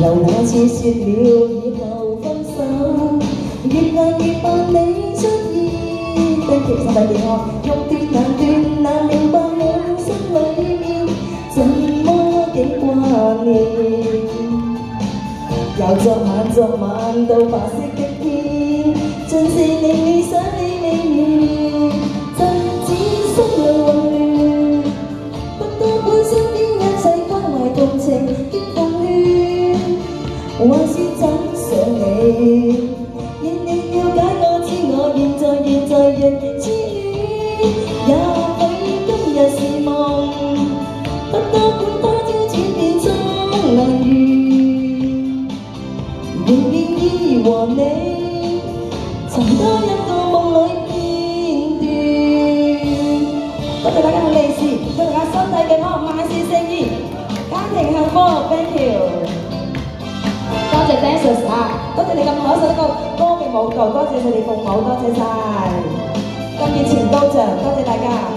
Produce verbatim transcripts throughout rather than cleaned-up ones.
又那次說了以後分手，越難越盼你出現。Thank you，身體健康。欲斷難斷，難明白我心裏面怎麼幾掛念。由昨晚昨晚到白色的天，盡是你理想你未眠，真只心裏混亂。不多管身邊一切關懷同情兼奉勸，還是怎想你？願你了解我知我現在現在亦痴戀，也許今日是夢，不多管多朝轉變中難遇，仍願意和你尋多一個夢裏片段。多謝大家嘅利是，祝大家身體健康，萬事勝意，家庭幸福 ，thank you。多謝 dancers 啊，多謝你咁可受呢個歌嘅舞蹈，多謝佢哋服務，多謝晒。咁熱情高漲，多謝大家。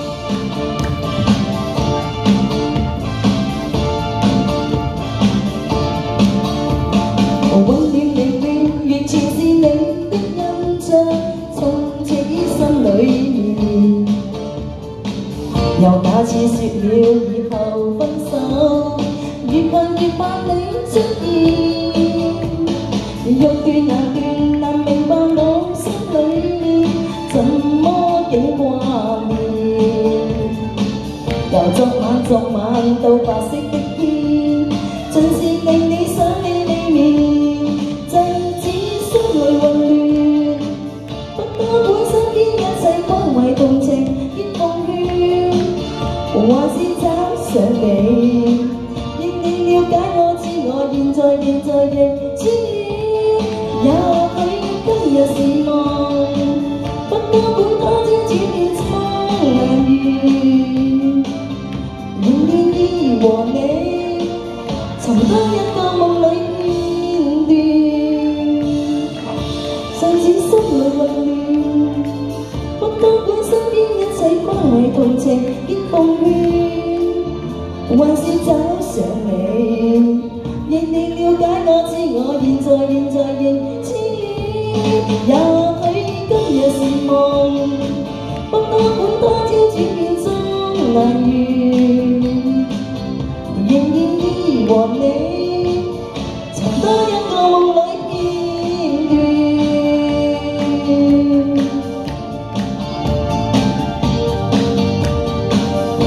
溫暖寧暖，完全是你的印象，充斥於心裏面。由那次說了以後分手，越盼越盼你出現。欲斷難斷，難明白我心裏面怎麼幾掛念。由昨晚昨晚到白色的天，盡是令你想你未眠，真只心裏混亂。不多管身邊一切關懷同情兼奉勸，還是找上你。應你了解我知我現在現在亦痴戀。也許今日是夢，不多管多朝轉變中難遇，仍願意和你尋多一個夢裏片段。甚至心裏混亂，不多管身邊一切關懷同情兼奉勸，還是找上你。亦你了解我知我現在現在亦痴戀，也許今日是夢，不多管多朝轉變中難遇，仍願意和你尋多一個夢裏片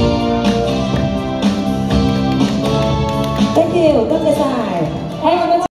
段。Thank you，多謝晒。